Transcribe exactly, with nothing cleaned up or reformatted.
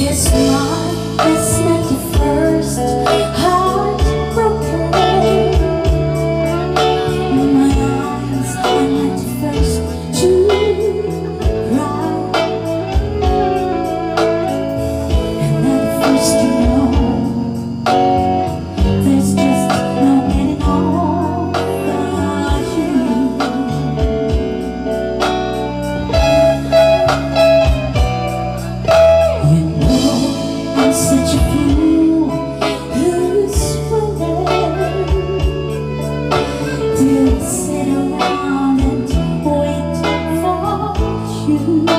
It's not, it's not your first heartbroken. My eyes are not the first to cry, and not the first to know there's just no getting over you. You know I'm such a fool who's willing to sit around and wait for you.